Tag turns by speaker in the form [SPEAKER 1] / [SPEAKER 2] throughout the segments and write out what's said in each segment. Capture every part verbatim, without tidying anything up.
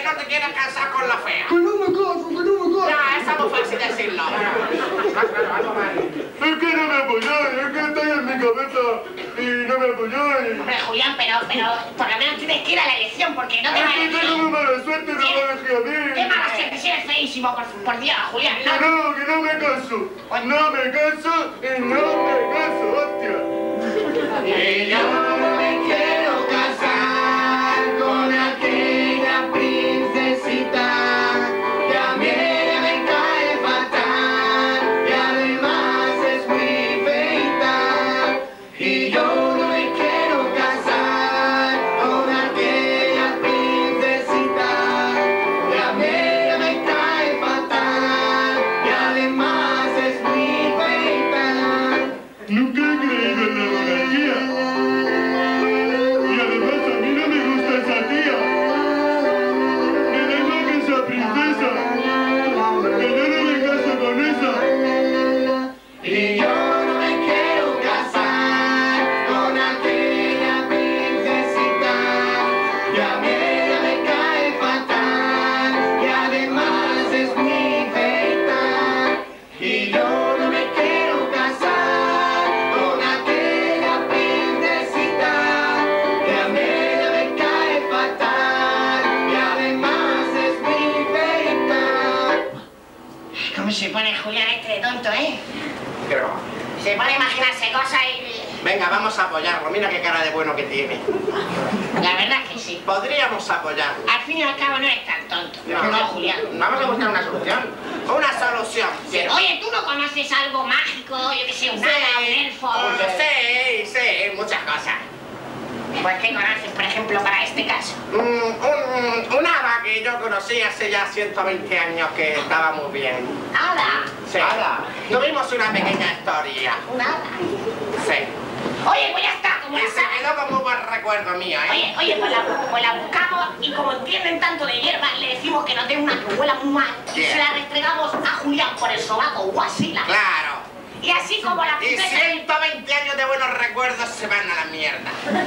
[SPEAKER 1] que no te quieres casar con la fea.
[SPEAKER 2] Que no me caso, que no me caso.
[SPEAKER 1] Ya, eso es muy fácil decirlo.
[SPEAKER 2] Es que no me apoyáis, es que estáis en mi cabeza y no me apoyáis.
[SPEAKER 3] Hombre, Julián, pero, pero por lo menos tienes que ir a la elección porque no te va a
[SPEAKER 2] Es que
[SPEAKER 3] elegir.
[SPEAKER 2] tengo muy mala suerte, no me elegí a mí.
[SPEAKER 3] ¡Qué mala suerte! Si eres feísimo, por, por Dios, Julián.
[SPEAKER 2] Que no, que no me caso. No me caso y no me caso, hostia.
[SPEAKER 4] Y yo no me quiero casar con aquella princesita que a mí me cae fatal y además es muy feita. Y yo no me quiero casar con aquella princesita que a mí me cae fatal y además es muy feita.
[SPEAKER 2] Nunca he creído en la monarquía. Y además a mí no me gusta esa tía. Me da igual que esa princesa. Que yo no me caso con esa.
[SPEAKER 4] Y yo no me quiero casar con aquella princesita que a mí me cae fatal y además es muy feita. Y yo no me quiero casar con aquella princesita que a mí me cae fatal y además es muy feita.
[SPEAKER 3] ¿Cómo se pone Julián este de tonto, eh?
[SPEAKER 1] Qué broma.
[SPEAKER 3] Se pone a imaginarse cosas y...
[SPEAKER 1] Venga, vamos a apoyarlo. Mira qué cara de bueno que tiene.
[SPEAKER 3] La verdad es que sí.
[SPEAKER 1] Podríamos apoyarlo.
[SPEAKER 3] Al fin y al cabo no eres tan tonto. No, Julián.
[SPEAKER 1] Vamos a buscar una solución. Una solución. Quiero.
[SPEAKER 3] Oye, ¿tú no conoces algo mágico? Yo que sé, un hada, un elfo...
[SPEAKER 1] Sí, sí, muchas cosas.
[SPEAKER 3] Pues, ¿qué conoces, por ejemplo, para este caso?
[SPEAKER 1] Mm, un, un hada que yo conocí hace ya ciento veinte años que estaba muy bien.
[SPEAKER 3] ¿Hada?
[SPEAKER 1] Sí. Tuvimos una pequeña historia.
[SPEAKER 3] ¿Un hada?
[SPEAKER 1] Sí.
[SPEAKER 3] Oye, pues ya está, como
[SPEAKER 1] Y
[SPEAKER 3] la
[SPEAKER 1] se
[SPEAKER 3] sabes.
[SPEAKER 1] quedó como un buen recuerdo mío, ¿eh?
[SPEAKER 3] Oye, oye, pues la, pues la buscamos y como entienden tanto de hierbas, le decimos que nos dé una que huela muy mal. Y
[SPEAKER 1] Bien.
[SPEAKER 3] se la restregamos a Julián por el sobaco o así la.
[SPEAKER 1] Claro.
[SPEAKER 3] Y así como la
[SPEAKER 1] Y
[SPEAKER 3] princesa...
[SPEAKER 1] ciento veinte años de buenos recuerdos se van a la mierda.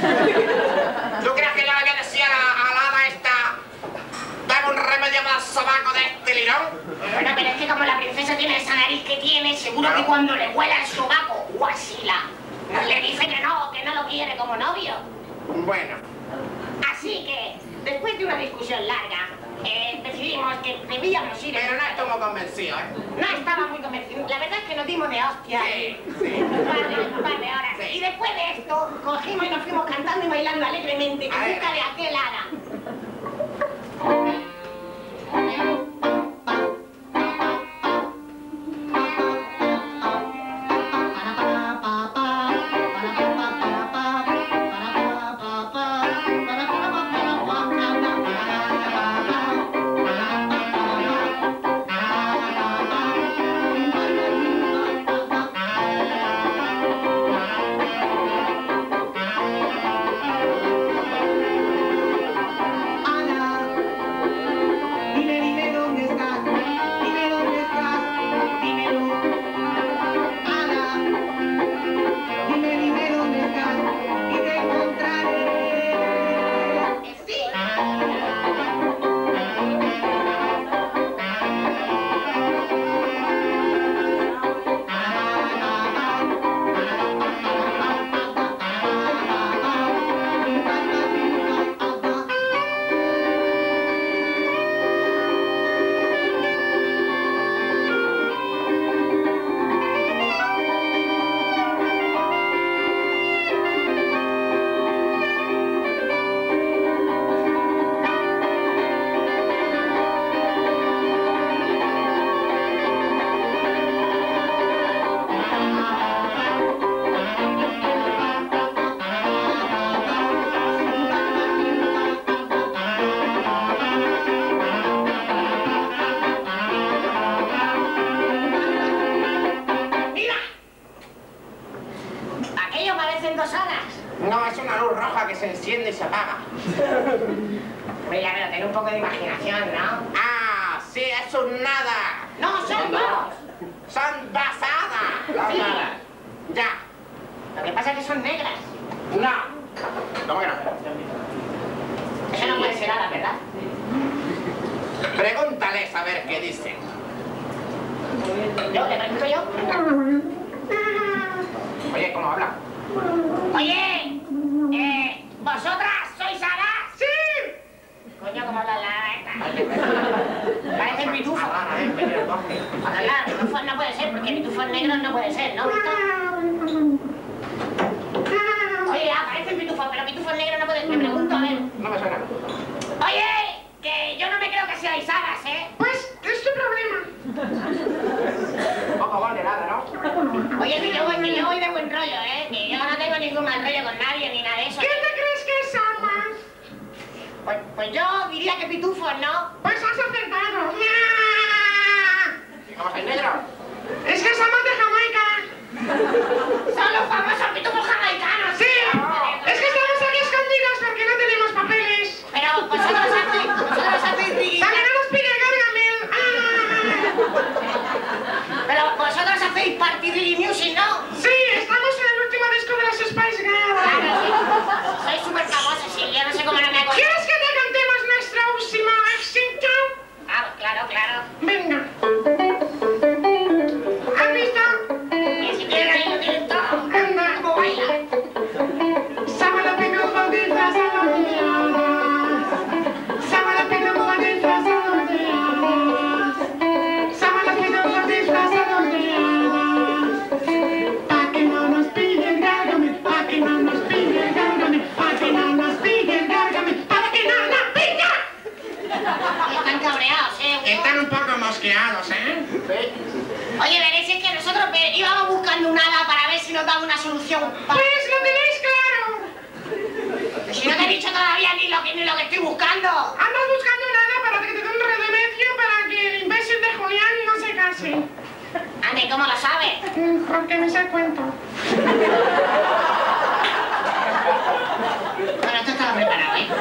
[SPEAKER 1] ¿Tú crees que yo le voy a decir a la, a la hada esta, dame un remedio para el sobaco de este lirón?
[SPEAKER 3] Bueno, pero es que como la princesa tiene esa nariz que tiene, seguro
[SPEAKER 1] Claro.
[SPEAKER 3] que cuando le huela el sobaco o así la, le dice que no, que no lo quiere como novio.
[SPEAKER 1] Bueno,
[SPEAKER 3] Así que, después de una discusión larga, eh, decidimos que debíamos ir...
[SPEAKER 1] pero no estoy convencido, ¿eh?
[SPEAKER 3] No estaba muy convencido. La verdad es que nos dimos de hostia.
[SPEAKER 1] Sí, sí.
[SPEAKER 3] Un par de, un par de horas.
[SPEAKER 1] Sí.
[SPEAKER 3] Y después de esto, cogimos y nos fuimos cantando y bailando alegremente en
[SPEAKER 1] A ver.
[SPEAKER 3] busca de aquel hada.
[SPEAKER 4] Dime, dime dónde estás, dime dónde estás, dímelo. Ana, dime, dime dónde estás y te encontraré.
[SPEAKER 3] Sí. ¡Mira! Aquello parecen dos hadas.
[SPEAKER 1] no, es una luz roja que se enciende y se apaga.
[SPEAKER 3] Hombre, ya veo, tener un poco de imaginación, ¿no?
[SPEAKER 1] Ah, sí, es un nada.
[SPEAKER 3] No, son dos.
[SPEAKER 1] Son basadas.
[SPEAKER 3] Sí.
[SPEAKER 1] Ya.
[SPEAKER 3] Lo que pasa es que son negras.
[SPEAKER 1] No. ¿Cómo que no?
[SPEAKER 3] Eso no puede ser hadas, ¿verdad?
[SPEAKER 1] Pregúntales a ver qué dicen.
[SPEAKER 3] ¿Yo? ¿Le pregunto yo?
[SPEAKER 1] Oye, ¿cómo habla?
[SPEAKER 3] Oye, eh, ¿vosotras sois hadas?
[SPEAKER 2] ¡Sí!
[SPEAKER 3] Coño, ¿cómo habla la esta? Parece el pitufo.
[SPEAKER 1] Ah, eh, pero entonces.
[SPEAKER 3] Habla, pitufos no puede ser, porque pitufos negros no puede ser, ¿no? Oye, ah, parece pitufo, pero pitufos negros no puede ser. Me pregunto, a ver.
[SPEAKER 1] No me suena.
[SPEAKER 3] Oye, que yo no me creo que seáis hadas, ¿eh?
[SPEAKER 2] Pues es tu problema.
[SPEAKER 1] Un poco gol de nada, ¿no?
[SPEAKER 3] Oye, que yo, voy, que yo voy de buen rollo, ¿eh? Que yo no tengo ningún mal rollo con nadie ni nada de eso.
[SPEAKER 2] ¿Qué te crees que somos?
[SPEAKER 3] Pues, pues yo diría que pitufos, ¿no?
[SPEAKER 2] Pues has acertado.
[SPEAKER 1] ¿Y cómo soy negro?
[SPEAKER 2] Es que somos de Jamaica.
[SPEAKER 3] Son los famosos pitufos jamaicanos.
[SPEAKER 2] Sí, es que estamos aquí escondidos porque no tenemos papeles.
[SPEAKER 3] Pero vosotros hacéis, vosotros hacéis rigui-
[SPEAKER 2] Para que no nos pille Gargamel.
[SPEAKER 3] Pero vosotros hacéis Party Reggae Music, ¿no?
[SPEAKER 2] Sí, estamos en el último disco de las Spice Girls.
[SPEAKER 3] Claro, sí. Sois súper famosos, sí. Yo no sé cómo no me acuerdo.
[SPEAKER 2] ¿Quieres que te cantemos nuestro último éxito?
[SPEAKER 3] Ah, claro, claro.
[SPEAKER 2] Venga. ¿Has visto?
[SPEAKER 3] Y si tienen ahí, lo tienen todo.
[SPEAKER 2] Anda.
[SPEAKER 3] ¿Cómo baila?
[SPEAKER 2] Sábado pinujo disfrazado de hadas. Sábado pinujo disfrazado de hadas. Sábado pinujo disfrazado de hadas. Pa' que no nos pille el Gargamel, pa' que no nos pille el Gargamel, pa' que no nos pille el Gargamel, pa' que no nos pille.
[SPEAKER 3] Están cabreados, ¿eh?
[SPEAKER 1] Están un poco mosqueados, ¿eh?
[SPEAKER 3] Oye, veréis, es que nosotros ve- íbamos buscando un hada para ver si nos daba una solución. Pa-
[SPEAKER 2] Pues lo tenéis claro.
[SPEAKER 3] Si no te he dicho todavía ni lo que, ni lo que estoy buscando.
[SPEAKER 2] Andas buscando nada para que te dé un remedio para que el imbécil de Julián no se case.
[SPEAKER 3] Ande, ¿cómo lo sabes?
[SPEAKER 2] Mm, Porque me sé el cuento.
[SPEAKER 3] Bueno, esto estaba preparado, ¿eh?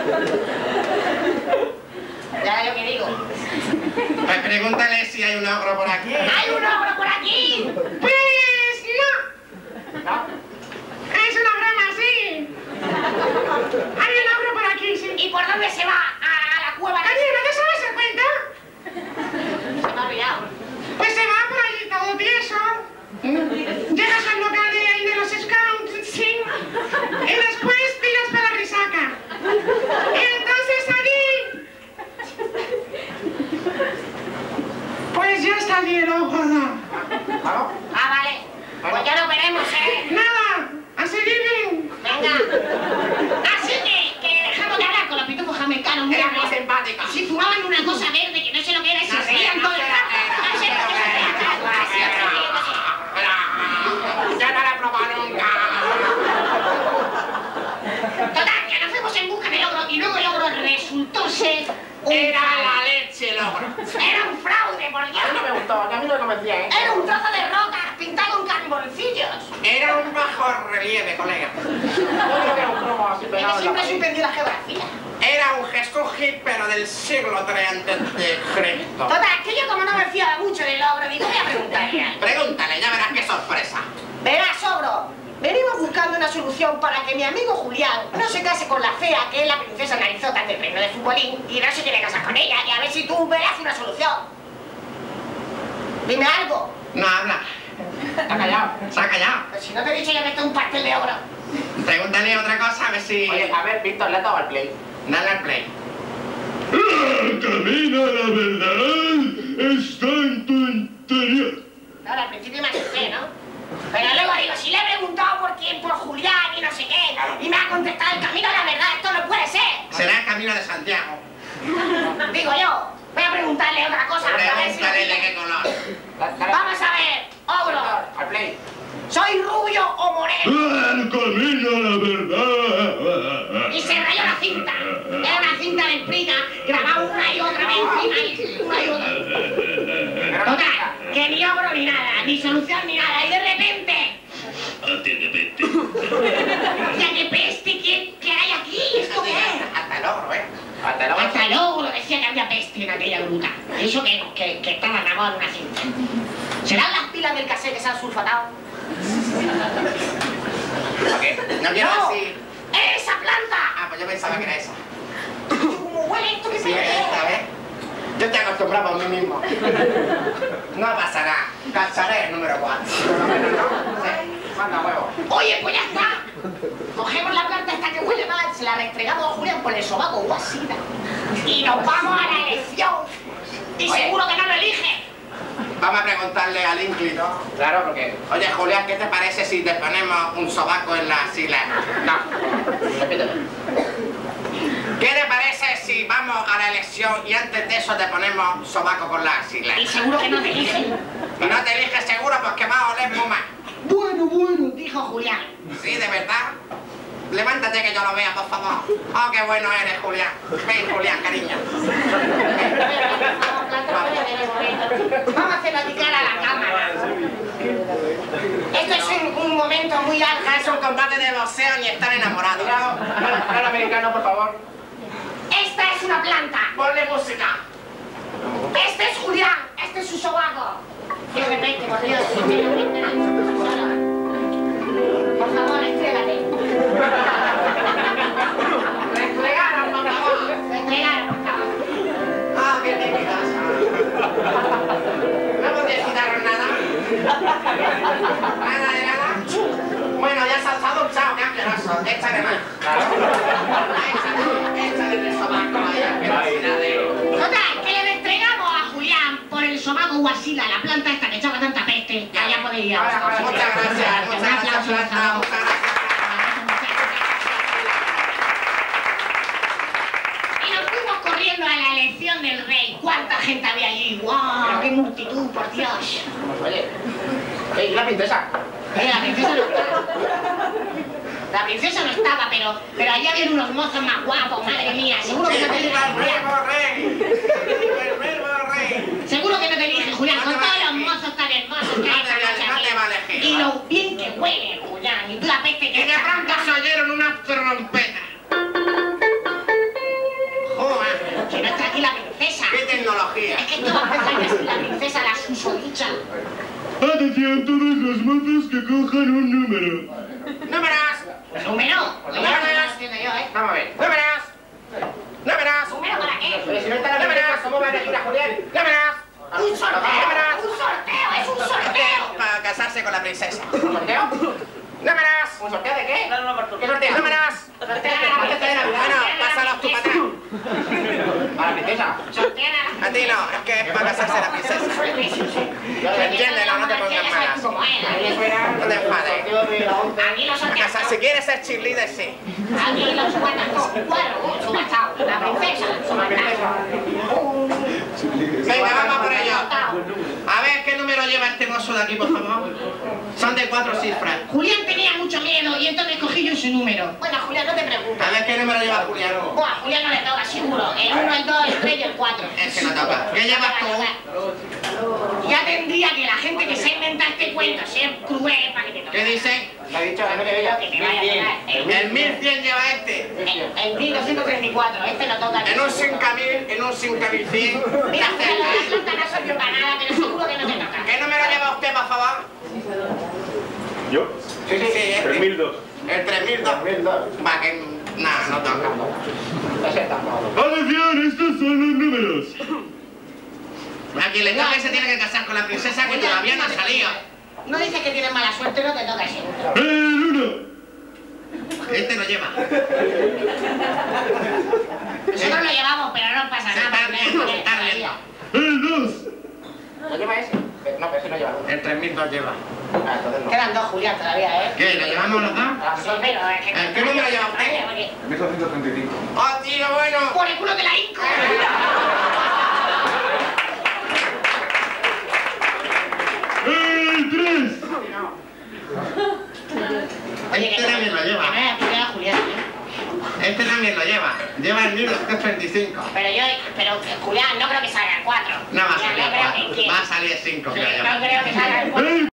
[SPEAKER 3] Ya yo que digo.
[SPEAKER 1] Pues pregúntale si hay un ogro por aquí.
[SPEAKER 3] ¡Hay un ogro por aquí!
[SPEAKER 2] Pues no.
[SPEAKER 1] ¿No?
[SPEAKER 2] Es una broma, sí. Hay un ogro por aquí, sí.
[SPEAKER 3] ¿Y por dónde se va? ¿A, a la cueva?
[SPEAKER 2] Oye, ¿no te sabes el cuento?
[SPEAKER 3] Se me ha olvidado.
[SPEAKER 2] Pues se va por allí todo tieso. Llegas al local de ahí de los Scouts, sí. Y después tiras para la risaca. Y entonces allí... Pues ya está allí el ojo, ¿no?
[SPEAKER 1] ¿Claro?
[SPEAKER 3] Ah, vale. Pues ya lo veremos, ¿eh?
[SPEAKER 2] Nada, a seguir bien.
[SPEAKER 3] Venga. Así que, que dejamos de hablar con los pitufos jamaicanos.
[SPEAKER 1] Era
[SPEAKER 3] Mira,
[SPEAKER 1] muy simpática.
[SPEAKER 3] si fumaban una cosa verde que no sé lo que era y se
[SPEAKER 1] No sé,
[SPEAKER 3] reían
[SPEAKER 1] no
[SPEAKER 3] todo el
[SPEAKER 1] sé,
[SPEAKER 3] rato.
[SPEAKER 1] no
[SPEAKER 3] No
[SPEAKER 1] sé
[SPEAKER 3] sé
[SPEAKER 1] lo
[SPEAKER 3] lo que
[SPEAKER 1] que
[SPEAKER 3] se
[SPEAKER 1] era.
[SPEAKER 3] reían. Así, así, así.
[SPEAKER 1] Yo no la he probado nunca.
[SPEAKER 3] Total, que nos fuimos en busca del ogro y luego el ogro resultó ser un
[SPEAKER 1] Era
[SPEAKER 3] fraude.
[SPEAKER 1] la leche el ogro.
[SPEAKER 3] Era un fraude, por Dios.
[SPEAKER 1] A mí no me gustó, a mí no me convencía, ¿eh?
[SPEAKER 3] Era un trozo de roca pintado con carboncillos.
[SPEAKER 1] Era un bajo relieve, colega. Yo creo que era un cromo así
[SPEAKER 3] Y
[SPEAKER 1] pegado
[SPEAKER 3] que
[SPEAKER 1] en la
[SPEAKER 3] siempre
[SPEAKER 1] pared.
[SPEAKER 3] suspendió la geografía.
[SPEAKER 1] Era un Jesús Gil, pero del siglo tres antes de Cristo.
[SPEAKER 3] Total, que yo como no me fiaba mucho del ogro, digo, voy a preguntarle.
[SPEAKER 1] Pregúntale, ya verás qué sorpresa.
[SPEAKER 3] Verás, ogro, venimos buscando una solución para que mi amigo Julián no se case con la fea, que es la princesa narizota del reino de futbolín, y no se quiere casar con ella, y a ver si tú verás una solución. Dime algo.
[SPEAKER 1] No habla. Se ha callado. Se ha callado.
[SPEAKER 3] Pues si no te he dicho ya que esto es un pastel de ogro.
[SPEAKER 1] Pregúntale otra cosa, a ver si...
[SPEAKER 5] Oye, a ver, Víctor, le has dado al play.
[SPEAKER 1] Dale al play.
[SPEAKER 2] El camino a la verdad está en tu interior.
[SPEAKER 3] Ahora, al principio me asusté, ¿no? Pero luego digo, si le he preguntado por quién, por Julián y no sé qué, y me ha contestado el camino a la verdad, esto no puede ser.
[SPEAKER 1] Será el camino de Santiago.
[SPEAKER 3] Digo yo, voy a preguntarle otra cosa. a ver si lo
[SPEAKER 1] Pregúntale de
[SPEAKER 3] pilla.
[SPEAKER 1] qué color.
[SPEAKER 5] Da- dale-
[SPEAKER 3] Vamos a ver, ogro,
[SPEAKER 5] Al play.
[SPEAKER 3] ¿soy rubio o moreno?
[SPEAKER 2] El camino a la verdad.
[SPEAKER 3] Y se rayó la cinta. Era una cinta de prina, grabada una y otra vez encima y una y otra. Total, que ni ogro ni nada, ni solución ni nada, y de repente... ¡Ya qué peste! ¿Qué, qué hay aquí? ¿Esto qué es?
[SPEAKER 1] Hasta el ogro, ¿eh?
[SPEAKER 5] Hasta luego.
[SPEAKER 3] Hasta el ogro decía que había peste en aquella gruta. Eso que, que, que estaba grabado en una cinta. ¿Serán las pilas del cassette que se han sulfatado?
[SPEAKER 1] ¿Por qué? No quiero
[SPEAKER 3] ¡No!
[SPEAKER 1] decir...
[SPEAKER 3] ¡Esa planta!
[SPEAKER 1] Ah, pues yo pensaba que era esa.
[SPEAKER 3] ¿Cómo huele esto? ¿Qué
[SPEAKER 1] Sí,
[SPEAKER 3] se
[SPEAKER 1] esta, ¿ves? Yo estoy acostumbrado a mí mismo. No pasa nada. Calzaré el número cuatro. Por lo menos, ¿no? Sí. Manda huevo.
[SPEAKER 3] Oye, pues ya está. Cogemos la planta esta que huele mal, se la restregamos a Julián por el sobaco o así. Y nos vamos a la elección. Y
[SPEAKER 1] Oye.
[SPEAKER 3] seguro que no lo elige.
[SPEAKER 1] Vamos a preguntarle al ínclito.
[SPEAKER 5] Claro, porque...
[SPEAKER 1] Oye, Julián, ¿qué te parece si te ponemos un sobaco en la axila?
[SPEAKER 5] No. Repítelo.
[SPEAKER 1] ¿Qué te parece si vamos a la elección y antes de eso te ponemos sobaco con la axila?
[SPEAKER 3] Y seguro que no te elige.
[SPEAKER 1] Y no te eliges seguro porque va a oler muy mal.
[SPEAKER 3] Bueno, bueno, dijo Julián.
[SPEAKER 1] Sí, de verdad. Levántate que yo lo vea, por favor. Oh, qué bueno eres, Julián. Ven, Julián, cariño.
[SPEAKER 3] Vamos a hacer platicar a la cámara. Esto es un, un momento muy
[SPEAKER 1] No
[SPEAKER 3] álgido.
[SPEAKER 1] es un combate de boxeo ni estar enamorado.
[SPEAKER 5] Claro, americano, por favor.
[SPEAKER 3] Esta es una planta.
[SPEAKER 1] Ponle música.
[SPEAKER 3] Este es Julián. Este es su sobaco. De repente, por Dios. Por favor, entrégate.
[SPEAKER 1] Desplegaron, por favor.
[SPEAKER 3] Entregar, por favor.
[SPEAKER 1] Ah, qué tímidas. ¿No te quitaron nada? ¿Nada de nada? Bueno, ya se ha alzado un chao, qué asqueroso. Échale más. Échale, échale en el sobaco, vaya. Qué necesidad de...
[SPEAKER 3] Total, que le restregamos a Julián por el sobaco guasila, la planta esta que echaba tanta peste. Allá podéis ir.
[SPEAKER 1] Muchas gracias, muchas gracias, Planta. Muchas gracias.
[SPEAKER 3] Y nos fuimos corriendo a la elección del rey. ¿Cuánta gente había allí? ¡Guau! ¡Qué multitud, por Dios!
[SPEAKER 5] Oye. ¿Y la princesa?
[SPEAKER 3] Eh, la princesa no estaba. La princesa no estaba, pero, pero allí había unos mozos más guapos, madre mía. Seguro que no te elige,
[SPEAKER 1] ¡Viva el
[SPEAKER 3] Julián.
[SPEAKER 1] nuevo rey! ¡Viva el nuevo rey!
[SPEAKER 3] Seguro que no te elige, Julián,
[SPEAKER 1] No
[SPEAKER 3] con
[SPEAKER 1] te va
[SPEAKER 3] todos
[SPEAKER 1] a
[SPEAKER 3] los
[SPEAKER 1] elegir.
[SPEAKER 3] mozos tan hermosos que
[SPEAKER 1] No
[SPEAKER 3] hay
[SPEAKER 1] te
[SPEAKER 3] esta
[SPEAKER 1] va-
[SPEAKER 3] noche
[SPEAKER 1] no
[SPEAKER 3] aquí.
[SPEAKER 1] te va a elegir,
[SPEAKER 3] Y
[SPEAKER 1] ¿vale?
[SPEAKER 3] lo bien que huele, Julián. Y tú la peste que
[SPEAKER 1] Y de
[SPEAKER 3] echas.
[SPEAKER 1] pronto se oyeron unas trompetas. ¡Joder!
[SPEAKER 3] Que no está aquí la princesa.
[SPEAKER 1] ¡Qué tecnología!
[SPEAKER 3] Es que todas las cosas la princesa las susodicha.
[SPEAKER 2] Atención todos los mozos que cojan un número.
[SPEAKER 1] ¡Números!
[SPEAKER 3] ¿Número? Oye, no lo entiendo yo, ¿eh?
[SPEAKER 5] Vamos a ver.
[SPEAKER 1] ¡Números! ¡Números!
[SPEAKER 3] ¿Número para qué?
[SPEAKER 5] Pero si no está la princesa, ¿cómo va a elegir a Julián?
[SPEAKER 1] ¡Números!
[SPEAKER 3] ¡Un sorteo! ¡Un sorteo! ¡Es un sorteo!
[SPEAKER 1] Para casarse con la princesa.
[SPEAKER 5] ¿Un sorteo?
[SPEAKER 1] ¡Números!
[SPEAKER 5] ¿Un sorteo de qué? No, no, no, ¿qué sorteo?
[SPEAKER 1] ¡Números!
[SPEAKER 5] Sorteo de la princesa.
[SPEAKER 1] Bueno, pásalos tú para atrás.
[SPEAKER 5] A la princesa.
[SPEAKER 3] Sortea
[SPEAKER 1] A ti no, es que es para casarse la princesa. Entiéndelo, no te pongas malas. No te enfades.
[SPEAKER 3] Aquí los
[SPEAKER 1] Para
[SPEAKER 3] sorteos.
[SPEAKER 1] casar, si quieres ser cheerleader, sí.
[SPEAKER 3] Aquí los cuatro. Cuatro. Subastado. La princesa. Subastado.
[SPEAKER 1] Venga, vamos por ello. A ver, ¿qué número lleva este mozo de aquí, por favor? Son de cuatro cifras.
[SPEAKER 3] Julián tenía mucho miedo y entonces cogí yo su número. Bueno, Julián, no te preocupes.
[SPEAKER 1] A ver, ¿qué número lleva Julián?
[SPEAKER 3] Buah, a Julián no le toca, seguro. El uno, el dos, el tres y el cuatro.
[SPEAKER 1] Es que no toca. ¿Qué llevas tú?
[SPEAKER 3] Ya tendría que la gente que se inventa este cuento ser cruel para que te toque.
[SPEAKER 1] ¿Qué dice?
[SPEAKER 5] Le ha dicho que no le veía.
[SPEAKER 3] Que te vaya a tocar. El,
[SPEAKER 1] El mil cien lleva este.
[SPEAKER 3] el, el mil doscientos treinta y cuatro, este lo toca.
[SPEAKER 1] En un cinco mil, en un cinco mil cien.
[SPEAKER 3] Mira, Julián, la planta no sirve para nada, pero seguro que no te toca.
[SPEAKER 1] ¿Qué número lleva usted, por favor?
[SPEAKER 2] ¿Yo?
[SPEAKER 1] Sí, sí, sí, este.
[SPEAKER 2] tres mil dos.
[SPEAKER 1] El tres mil dos. Va, que... Nada, no toca.
[SPEAKER 5] Ese tampoco.
[SPEAKER 2] Atención, estos son los números.
[SPEAKER 1] A quien le toque se tiene que casar con la princesa que todavía no ha salido.
[SPEAKER 3] No dices que tienes mala suerte, no te toca seguro.
[SPEAKER 2] El uno.
[SPEAKER 1] Este lo lleva.
[SPEAKER 3] Nosotros lo llevamos, pero no pasa
[SPEAKER 1] Se
[SPEAKER 3] nada.
[SPEAKER 1] está riendo, se está riendo.
[SPEAKER 2] El dos.
[SPEAKER 5] ¿Lo lleva ese? No, pero ese no lleva uno.
[SPEAKER 1] El tres mil dos lleva.
[SPEAKER 5] Ah, entonces no.
[SPEAKER 3] Quedan dos, Julián, todavía, ¿eh?
[SPEAKER 1] ¿Qué? ¿Lo llevamos los dos?
[SPEAKER 5] Ah,
[SPEAKER 3] Sí, pero es que...
[SPEAKER 1] ¿Eh, qué número lleva usted?
[SPEAKER 3] Oye,
[SPEAKER 2] mil doscientos treinta y cinco.
[SPEAKER 1] ¡Oh, tío, bueno!
[SPEAKER 3] por el culo de la Inco.
[SPEAKER 2] El tres.
[SPEAKER 3] Oye,
[SPEAKER 1] Este
[SPEAKER 3] que
[SPEAKER 1] también lo
[SPEAKER 3] que
[SPEAKER 1] lleva.
[SPEAKER 3] no era que era Julián, ¿eh?
[SPEAKER 1] Este también lo lleva. Lleva el mil doscientos treinta y cinco.
[SPEAKER 3] Pero yo, pero eh, Julián, no creo que salga el cuatro.
[SPEAKER 1] No va a
[SPEAKER 3] Ya,
[SPEAKER 1] salir
[SPEAKER 3] no creo
[SPEAKER 1] cuatro.
[SPEAKER 3] que-
[SPEAKER 1] Va a salir cinco,
[SPEAKER 3] que-
[SPEAKER 1] creo yo.
[SPEAKER 3] No creo que salga el cuatro.
[SPEAKER 2] El